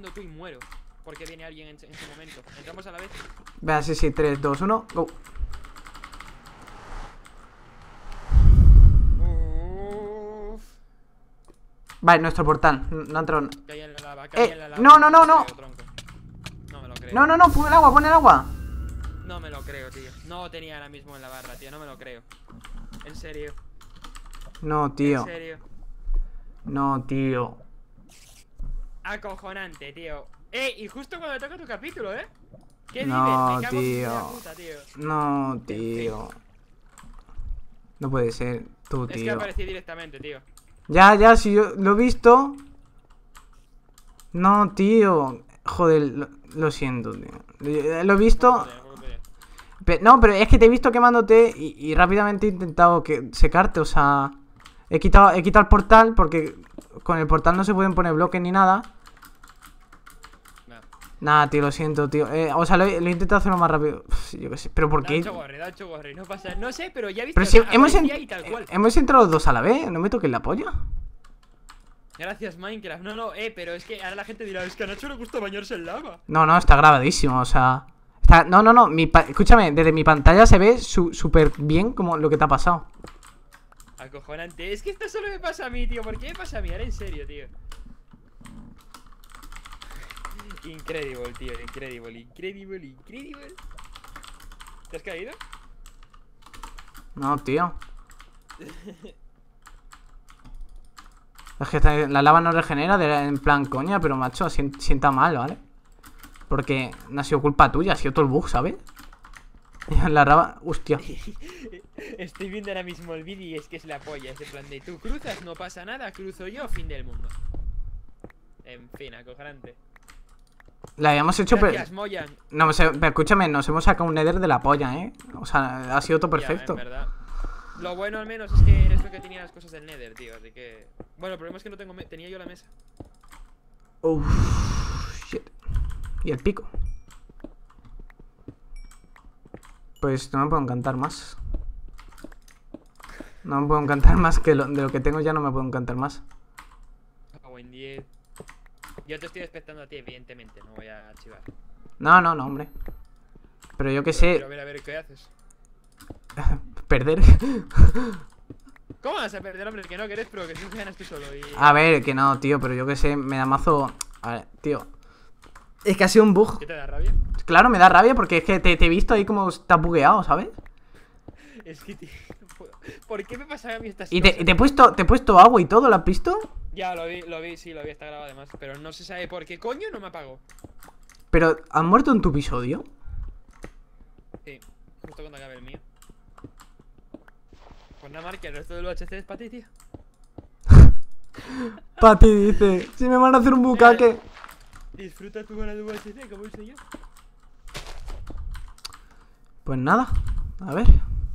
pasando tú y muero. Porque viene alguien en ese momento. Entramos a la vez. Venga, sí, 3, 2, 1, go. Uff. Vale, nuestro portal. No ha entrado. Caí en la lava, caí en la lava. No, no, no, me lo no. creo, tronco. No me lo creo. No, no, no, pon el agua, pon el agua. No me lo creo, tío. No tenía ahora mismo en la barra, tío. No me lo creo. En serio. No, tío. En serio. No, tío. Acojonante, tío. Y justo cuando toca tu capítulo, ¿eh? ¿Qué No, dices? Me cago en tío. la puta, tío. No, tío. No puede ser, tú, Es que tío. aparecí directamente, tío. Ya, ya, si yo lo he visto. No, tío. Joder, lo siento, tío. Lo he visto. No, pero es que te he visto quemándote y rápidamente he intentado secarte, o sea... He quitado el portal porque con el portal no se pueden poner bloques ni nada. No. Nada, tío, lo siento, tío. O sea, lo he intentado hacerlo más rápido. Uf, yo qué sé, pero ¿por Da qué? 8 gorri, da 8 gorri. No pasa, no sé, pero ya he visto. Pero si aparecía ahí tal cual. hemos entrado los dos a la vez, no me toques la polla. Gracias, Minecraft. No, no, pero es que ahora la gente dirá, es que a Nacho le gusta bañarse en lava. No, no, está grabadísimo, o sea... No, no, no, escúchame, desde mi pantalla se ve súper bien como lo que te ha pasado. Acojonante. Es que esto solo me pasa a mí, tío. ¿Por qué me pasa a mí? Ahora en serio, tío. Incredible, tío. Incredible. ¿Te has caído? No, tío. Es que la lava no regenera en plan coña, pero macho, sienta mal, ¿vale? Porque no ha sido culpa tuya, ha sido todo el bug, ¿sabes? La lava... Hostia. Estoy viendo ahora mismo el vídeo y es que es la polla. Ese plan de tú cruzas, no pasa nada, cruzo yo, fin del mundo. En fin, acojonante. La habíamos hecho, Gracias, pero... Moyan. No, pero escúchame, nos hemos sacado un nether de la polla, ¿eh? O sea, ha sido todo Ya, perfecto. en verdad. Lo bueno al menos es que eres lo que tenía las cosas del nether, tío. Así que... Bueno, el problema es que no tengo... Tenía yo la mesa. Uff, shit. Y el pico. Pues no me puedo encantar más. No me puedo encantar más que de lo que tengo ya no me puedo encantar más. Buen 10. Yo te estoy expectando a ti, evidentemente. No voy a archivar. No, no, no, hombre. Pero yo qué sé. Pero a ver, ¿qué haces? Perder. ¿Cómo vas a perder, hombre? Que no, que eres pro, que siempre ganas tú solo y... A ver, que no, tío, pero yo qué sé, me da mazo. A ver, tío. Es que ha sido un bug. ¿Qué te da rabia? Claro, me da rabia porque es que te he visto ahí como está bugueado, ¿sabes? Es que, tío, ¿por qué me pasa a mí estas Y cosas? te he puesto agua y todo, ¿lo has visto? Ya, lo vi, sí, lo vi, está grabado además. Pero no se sabe por qué coño no me apagó. Pero, ¿has muerto en tu episodio? Sí, justo cuando acabe el mío. Pues nada, Mark, el resto del UHC es para ti, tío. Pati dice, si me van a hacer un bucaque. Disfruta tu hora de UHC, como hice yo. Pues nada, a ver.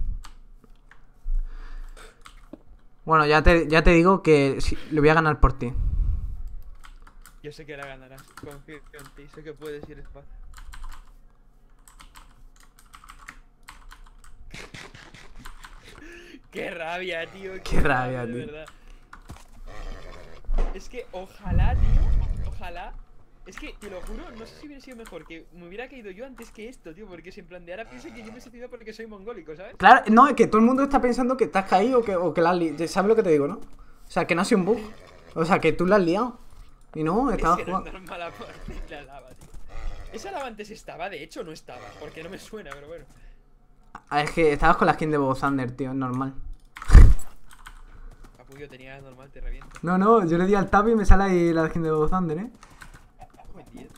Bueno, ya te digo que lo voy a ganar por ti. Yo sé que la ganarás, confío en ti, sé que puedes ir espacio. Qué rabia, tío. Qué rabia, de tío. verdad. Es que ojalá, tío. Ojalá. Es que, te lo juro, no sé si hubiera sido mejor que me hubiera caído yo antes que esto, tío. Porque es en plan de ahora pienso que yo me he suicidado porque soy mongólico, ¿sabes? Claro, no, es que todo el mundo está pensando que te has caído o que la has liado. ¿Sabes lo que te digo, no? O sea, que no ha sido un bug. O sea, que tú la has liado. Y no, estabas Es que no jugando. es normal aparte la lava, tío. Esa lava antes estaba, de hecho no estaba. Porque no me suena, pero bueno. Ah, es que estabas con la skin de Bobo Thunder, tío, es normal. Capullo, tenía normal, te reviento. No, no, yo le di al tab y me sale ahí la skin de Bobo Thunder, ¿eh? Joder, tío.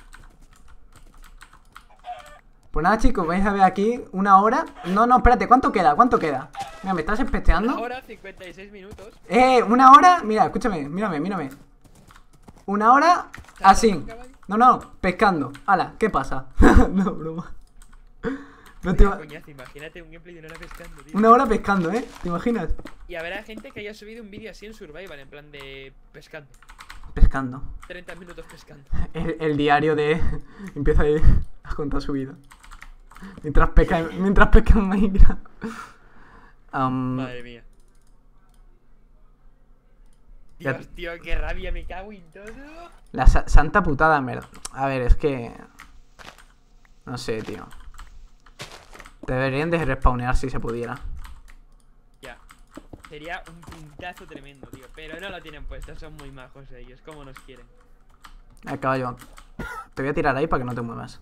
Pues nada, chicos, vais a ver aquí una hora. No, no, espérate, ¿cuánto queda? ¿Cuánto queda? Mira, ¿me estás espesteando? Una hora, 56 minutos. Una hora, mira, escúchame, mírame. Una hora así. No, no, pescando. Hala, ¿qué pasa? No, broma. No te Coñazo, imagínate un gameplay de una hora pescando, tío. Una hora pescando, ¿eh? ¿Te imaginas? Y habrá gente que haya subido un vídeo así en Survival, en plan de pescando. Pescando. 30 minutos pescando. El diario de... Empieza ahí a contar su vida. Mientras pesca en Minecraft. Madre mía. Dios, tío, qué rabia, me cago en todo. La santa putada, en verdad. A ver, es que... No sé, tío. Deberían de respawnear si se pudiera. Ya. Sería un puntazo tremendo, tío. Pero no lo tienen puesto, son muy majos ellos. ¿Cómo nos quieren? El caballo. Te voy a tirar ahí para que no te muevas.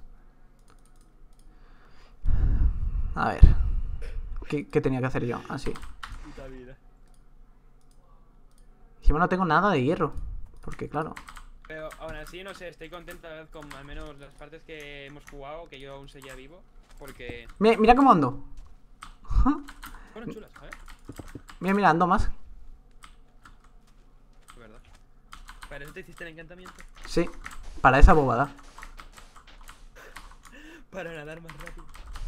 A ver. ¿Qué tenía que hacer yo? Así. Puta vida. Encima no tengo nada de hierro. Porque claro. Pero aún así, no sé, estoy contento la vez con al menos las partes que hemos jugado, que yo aún seguía vivo. Porque Mira cómo ando. fueron chulas, ¿sabes? Mira, ando más. Es verdad. ¿Para eso te hiciste el encantamiento? Sí, para esa bobada. Para nadar más rápido.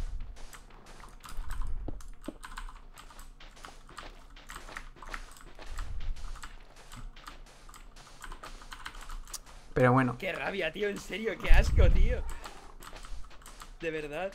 Pero bueno. Qué rabia, tío, en serio, qué asco, tío. De verdad.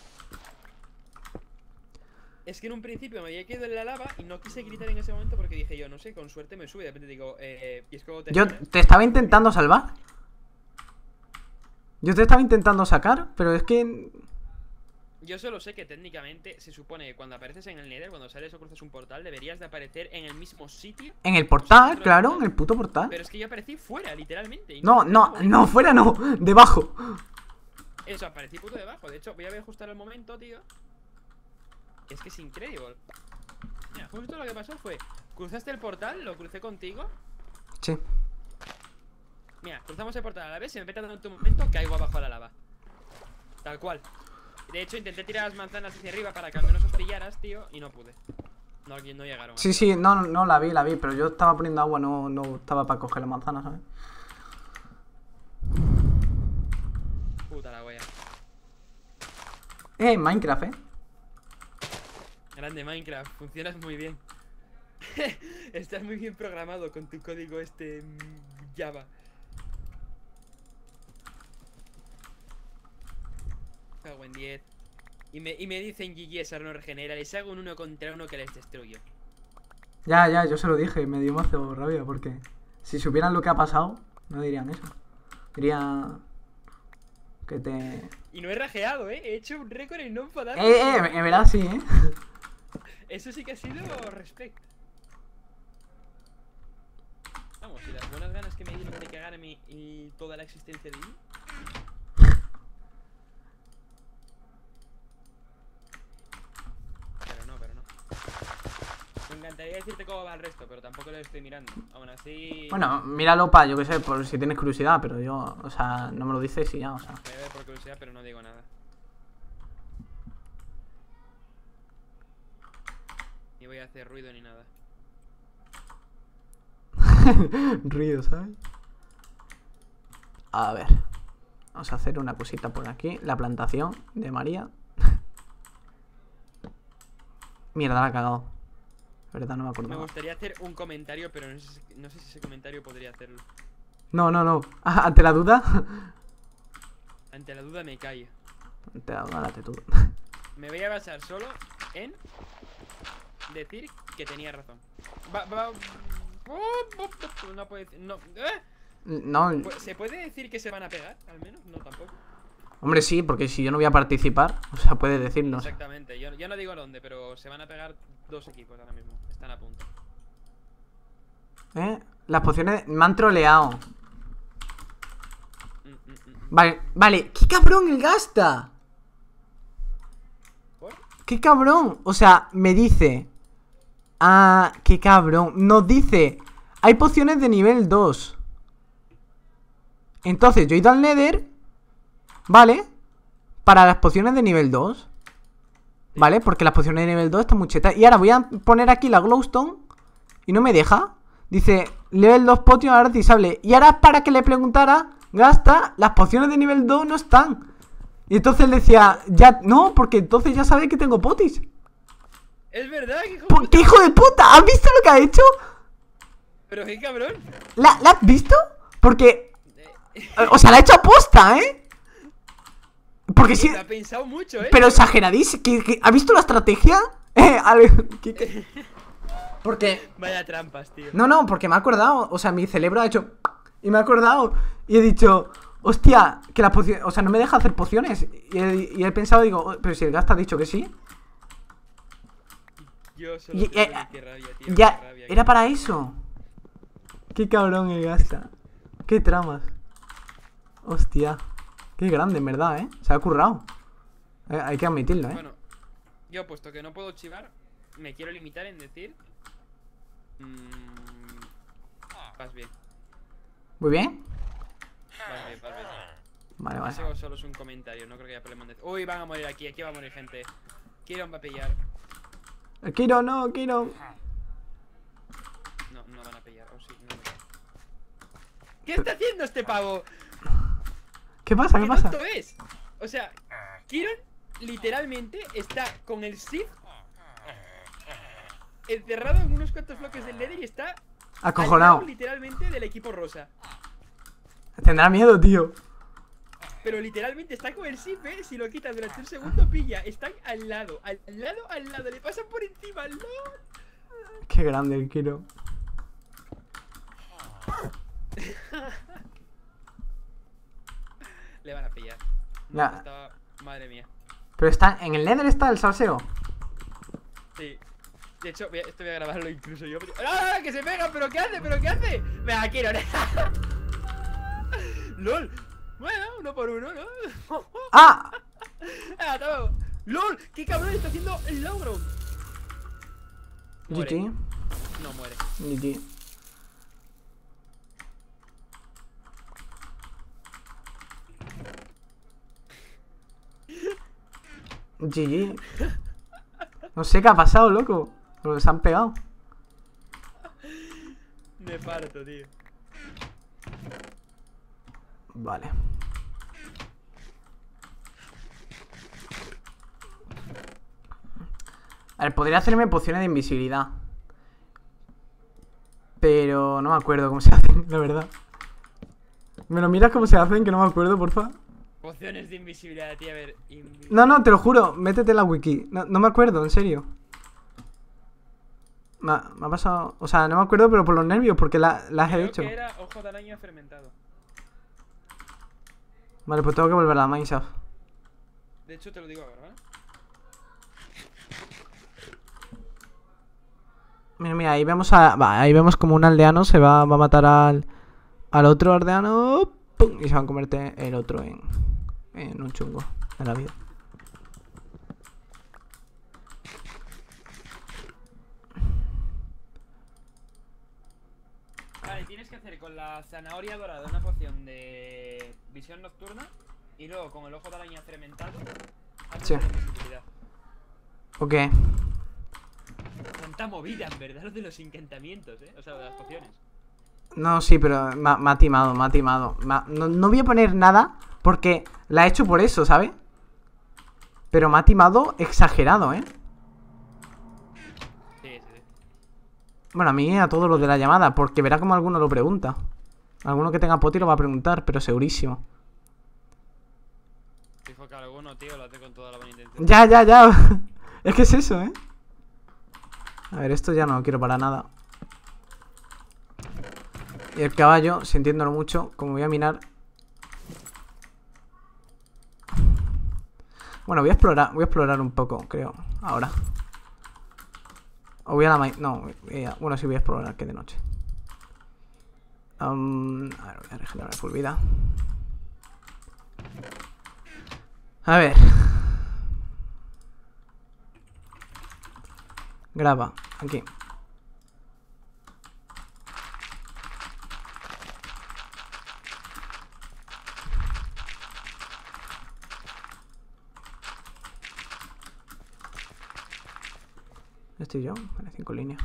Es que en un principio me había quedado en la lava y no quise gritar en ese momento porque dije yo, no sé, con suerte me sube. De repente digo, y es como Yo te estaba intentando salvar. Yo te estaba intentando sacar, pero es que... Yo solo sé que técnicamente se supone que cuando apareces en el Nether, cuando sales o cruzas un portal, deberías de aparecer en el mismo sitio. En el portal, claro, en el puto portal. Pero es que yo aparecí fuera, literalmente. No, fuera no, debajo. Eso, aparecí puto debajo. De hecho, voy a ver justo el momento, tío. Es que es increíble. Mira, justo lo que pasó fue, cruzaste el portal, lo crucé contigo. Sí. Mira, cruzamos el portal a la vez y me peta tanto un momento caigo abajo a la lava. Tal cual. De hecho, intenté tirar las manzanas hacia arriba para que al menos os pillaras, tío, y no pude. No llegaron. Sí, no, la vi, pero yo estaba poniendo agua, no estaba para coger la manzana, ¿sabes? Puta la wea. Minecraft, Grande Minecraft, funcionas muy bien. Estás muy bien programado con tu código Java. Cago en 10. Y me dicen GG esa no regenera. Les hago un 1 contra 1 que les destruyo. Ya, yo se lo dije, me dio mazo rabia porque si supieran lo que ha pasado, no dirían eso. Dirían que te... Y no he rajeado, he hecho un récord en no enfadar. En verdad sí, Eso sí que ha sido respect. Vamos, y las buenas ganas que me dieron de cagarme y toda la existencia de mí. Pero no. Me encantaría decirte cómo va el resto, pero tampoco lo estoy mirando. Aún así... Bueno, míralo pa, yo qué sé, por si tienes curiosidad, pero yo, o sea, no me lo dices y ya, o sea. Voy a ver por curiosidad, pero no digo nada. Ni voy a hacer ruido ni nada. Ruido, ¿sabes? A ver. Vamos a hacer una cosita por aquí. La plantación de María. Mierda, la he cagado. Verdad, no me acuerdo. Me gustaría hacer un comentario, pero no sé si ese comentario podría hacerlo. No. ¿Ante la duda? Ante la duda me callo. Ante la duda, date tú. Me voy a basar solo en decir que tenía razón. No puede decir. No. No. ¿Se puede decir que se van a pegar? Al menos, no tampoco. Hombre, sí, porque si yo no voy a participar, o sea, puede decirnos. Exactamente, yo no digo dónde, pero se van a pegar dos equipos ahora mismo. Están a punto. Las pociones me han troleado. Vale, qué cabrón el gasta. ¿Por? Qué cabrón. O sea, me dice. Ah, qué cabrón. Nos dice, hay pociones de nivel 2. Entonces yo he ido al Nether, ¿vale? Para las pociones de nivel 2, ¿vale? Porque las pociones de nivel 2 están muy chetas. Y ahora voy a poner aquí la glowstone y no me deja. Dice, level 2 potion artisable. Y ahora para que le preguntara, gasta, las pociones de nivel 2 no están. Y entonces él decía, ya, no, porque entonces ya sabe que tengo potis. Es verdad, que hijo ¿Qué hijo de puta? ¿Has visto lo que ha hecho? Pero qué cabrón. ¿La has visto? Porque... O sea, la ha hecho aposta, ¿eh? Porque sí... Lo ha pensado mucho, Pero exageradísimo. ¿Ha visto la estrategia? Porque... Vaya trampas, tío. No, porque me he acordado. O sea, mi cerebro ha hecho... Y me he acordado. Y he dicho... Hostia, que las pociones... O sea, no me deja hacer pociones. Y he pensado, digo... "Oh, pero si el Gasta ha dicho que sí". Yo solo Y, tengo qué rabia, tío. ya, Qué rabia, era para eso. Qué cabrón el Gasta. Qué tramas. Hostia. Qué grande, en verdad, Se ha currado. Hay que admitirlo, Bueno, yo puesto que no puedo chivar, me quiero limitar en decir... vas bien. Muy bien. Vas bien, vas bien. Vale, vale. Eso solo es un comentario, no creo que haya problema de... Uy, van a morir aquí va a morir gente. Kiron va a pillar. Kiro, no, Kiro. No van a pillar, o sí, no. ¿Qué está haciendo este pavo? ¿Qué pasa? ¿Qué pasa? tonto es? O sea, Kiron literalmente está con el Sith encerrado en unos cuantos bloques del Nether y está Acojonado. al lado, literalmente del equipo rosa. Tendrá miedo, tío. Pero literalmente está con el Sith, si lo quitas durante un segundo pilla. Están al lado, le pasan por encima, no. Qué grande el Kiro. Le van a pillar. Ya. Estaba... Madre mía. Pero está... En el Nether está el salseo. Sí. De hecho, esto voy a grabarlo incluso yo. ¡Ah! ¡Que se pega! ¿Pero qué hace? ¿Pero qué hace? Venga, quiero. ¡Lol! Bueno, uno por uno, ¿no? ¡Ah! ¡Ah, toma! ¡Lol! ¡Qué cabrón está haciendo el logro! Muere. GG. No muere. GG. GG. No sé qué ha pasado, loco. Pero se han pegado. Me parto, tío. Vale. A ver, podría hacerme pociones de invisibilidad. Pero no me acuerdo cómo se hacen, la verdad. ¿Me lo miras cómo se hacen? Que no me acuerdo, porfa. Pociones de invisibilidad, tío. A ver. No, te lo juro. Métete en la wiki. No me acuerdo, en serio. Me ha pasado... O sea, no me acuerdo, pero por los nervios, porque las he Creo hecho. que era ojo de araña fermentado. Vale, pues tengo que volver a la Minecraft. De hecho, te lo digo ahora, ¿eh? Mira, ahí vemos ahí vemos como un aldeano se va a matar al otro aldeano. ¡Pum! Y se va a convertir el otro en un chungo de la vida. Vale, tienes que hacer con la zanahoria dorada una poción de visión nocturna y luego con el ojo de araña fermentado haces Sí. la invisibilidad. Ok. Tanta movida, en verdad, los de los encantamientos, o sea, de las pociones. No, sí, pero me ha timado, me ha timado. No voy a poner nada porque la he hecho por eso, ¿sabes? Pero me ha timado exagerado, ¿eh? Sí. Bueno, a mí a todos los de la llamada, porque verá como alguno lo pregunta. Alguno que tenga poti lo va a preguntar, pero segurísimo. Fijo que alguno, tío, lo hace con toda la buena intención. Ya. Es que es eso, ¿eh? A ver, esto ya no lo quiero para nada. Y el caballo, sintiéndolo mucho, como voy a minar. Bueno, voy a explorar un poco, creo, ahora. O voy a la no, bueno, sí voy a explorar, que de noche. A ver, voy a regenerar full vida. A ver. Graba, aquí. Estoy yo, vale, 5 líneas.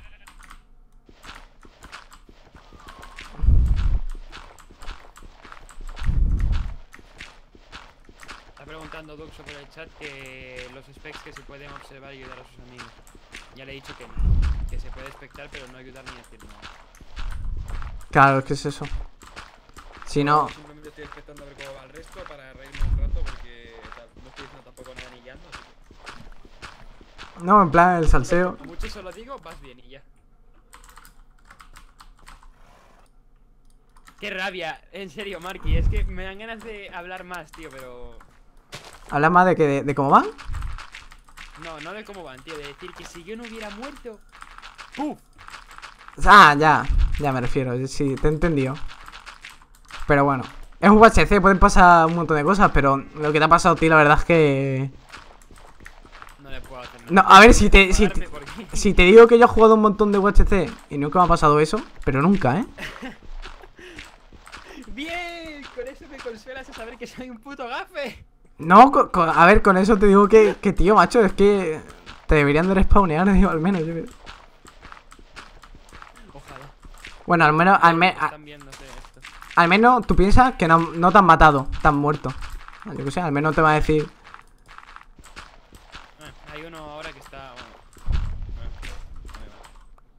Está preguntando Duxo por el chat que los specs que se pueden observar y ayudar a sus amigos. Ya le he dicho que no, que se puede espectar pero no ayudar ni decir nada. Claro, ¿qué es eso? Si no... Simplemente estoy expectando a ver cómo va el resto para reírme un rato porque no estoy diciendo tampoco nada ni guiando. No, en plan, el salseo. Mucho solo digo, vas bien y ya. Qué rabia, en serio, Marky. Es que me dan ganas de hablar más, tío, pero... ¿Hablas más de que de cómo van? No, no de cómo van, tío. De decir que si yo no hubiera muerto... ¡Puf! Ah, ya me refiero. Sí, te he entendido. Pero bueno, es un UHC, pueden pasar un montón de cosas, pero lo que te ha pasado a ti, la verdad es que... No le puedo hacer nada. No, a ver, si te digo que yo he jugado un montón de UHC y nunca me ha pasado eso, pero nunca, ¿eh? ¡Bien! Con eso me consuelas a saber que soy un puto gafe. No, a ver, con eso te digo que tío, macho, es que te deberían de respawnear, digo, al menos. Ojalá. Bueno, Están viéndose esto. al menos tú piensas que no te han matado, te han muerto. Yo qué sé, al menos te va a decir... Hay uno ahora que está... Bueno. Ahí va.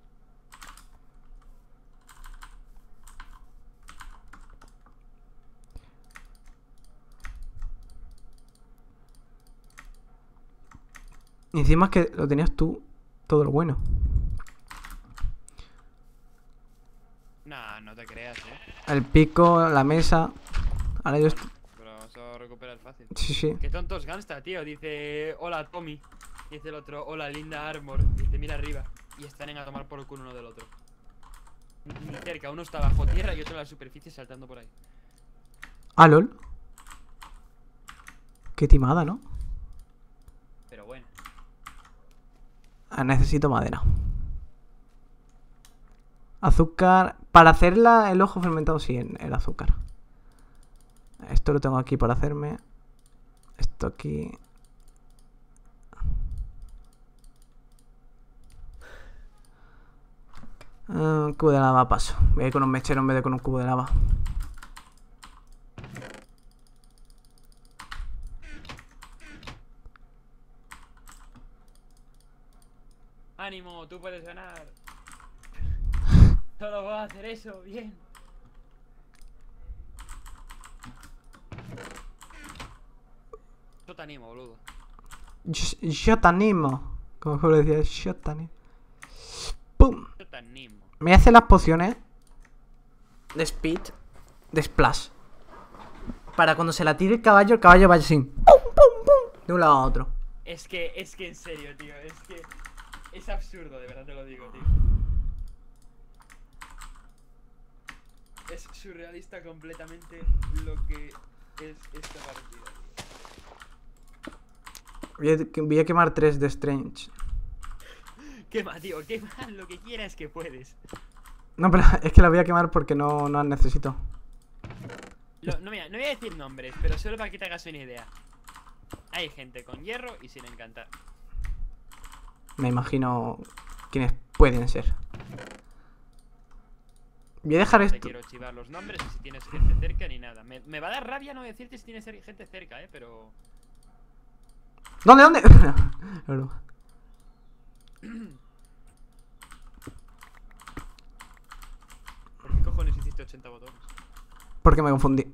Y encima es que lo tenías tú todo lo bueno. Nah, no te creas, El pico, la mesa... Ahora yo estoy... Pero eso recuperar fácil. Sí. Qué tontos gangsta, tío. Dice, hola Tommy. Dice el otro, hola linda Armor. Dice, mira arriba. Y están en a tomar por culo uno del otro. Ni cerca, uno está bajo tierra y otro en la superficie saltando por ahí. Ah, lol. Qué timada, ¿no? Pero bueno. Necesito madera. Azúcar. Para hacerla, el ojo fermentado, sí, el azúcar. Esto lo tengo aquí para hacerme. Esto aquí. Cubo de lava paso. Voy a ir con un mechero en vez de con un cubo de lava. Ánimo, tú puedes ganar. Solo voy a hacer eso, bien. Yo te animo, boludo. Yo te animo. Como lo decía, yo te animo. ¡Pum! Yo te animo. Me hace las pociones de speed, de splash. Para cuando se la tire el caballo vaya así. ¡Pum, pum, pum! De un lado a otro. Es que en serio, tío. Es que es absurdo, de verdad te lo digo, tío. Es surrealista completamente lo que es esta partida, tío. Voy a quemar 3 de Strange. Quema, tío, quema lo que quieras que puedes. No, pero es que la voy a quemar porque no necesito. No voy a decir nombres, pero solo para que te hagas una idea. Hay gente con hierro y sin encantar. Me imagino quiénes pueden ser. Voy a dejar No te esto. quiero chivar los nombres y si tienes gente cerca ni nada. Me va a dar rabia no decirte si tienes gente cerca, pero... ¿Dónde? No. ¿Por qué cojones hiciste 80 botones? Porque me confundí.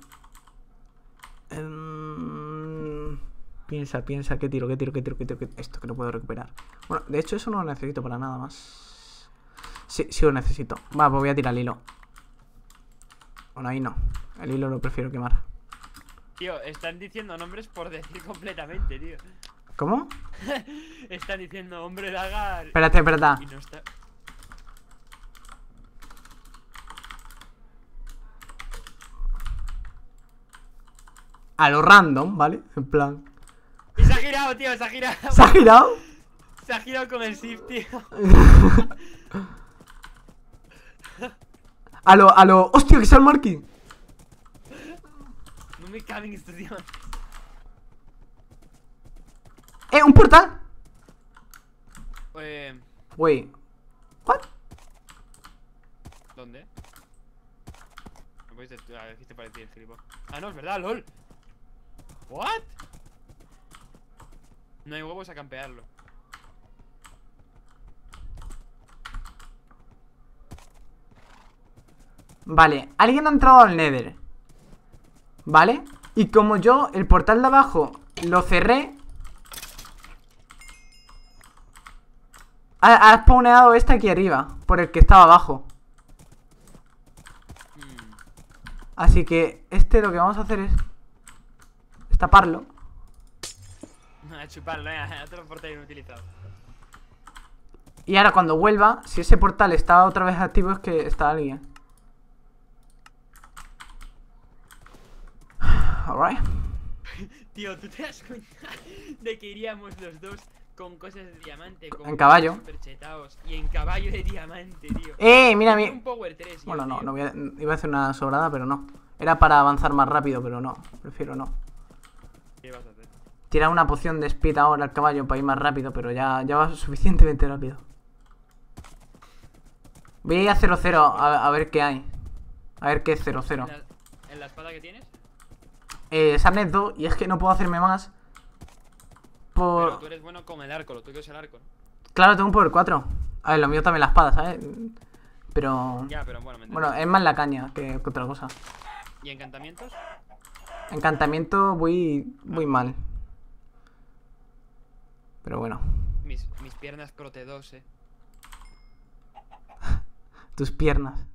Piensa, ¿qué tiro? Esto que no puedo recuperar. Bueno, de hecho eso no lo necesito para nada más. Sí lo necesito. Va, pues voy a tirar el hilo. Bueno, ahí no. El hilo lo prefiero quemar. Tío, están diciendo nombres por decir completamente, tío. ¿Cómo? Están diciendo hombre lagar. Espérate. Y no está... A lo random, ¿vale? En plan. Y se ha girado, tío, se ha girado. ¿Se ha girado? Se ha girado con el shift, tío. A lo... ¡Hostia, que sea el Marky! No me caben estos tíos. ¡Un portal! Wait. ¿What? ¿Dónde? ¿Me puedes decir? Dijiste para decir, gilipollas. Ah, no, es verdad, lol. ¿What? No hay huevos a campearlo. Vale, alguien ha entrado al Nether. ¿Vale? Y como yo el portal de abajo lo cerré, ha spawneado este aquí arriba, por el que estaba abajo. Así que lo que vamos a hacer es taparlo. A chuparlo, otro portal inutilizado. Y ahora cuando vuelva, si ese portal está otra vez activo, es que está alguien. Alright. Tío, ¿tú te das cuenta de que iríamos los dos con cosas de diamante? En caballo. Superchetaos, y en caballo de diamante, tío. Mira, un Power 3, bueno, yo, no, iba a hacer una sobrada, pero no. Era para avanzar más rápido, pero no. Prefiero no. ¿Qué vas a hacer? Tirar una poción de speed ahora al caballo para ir más rápido, pero ya va suficientemente rápido. Voy a ir a 0-0 a ver qué hay. A ver qué es 0-0. ¿En la espada que tienes? Sarnet 2, y es que no puedo hacerme más. Pero tú eres bueno con el arco, lo tuyo es el arco, ¿no? Claro, tengo un power 4. A ver, lo mío también la espada, ¿sabes? Pero... Ya, pero bueno, bueno, es más la caña que otra cosa. ¿Y encantamientos? Encantamiento voy mal. Pero bueno. Mis piernas Crote 2, Tus piernas.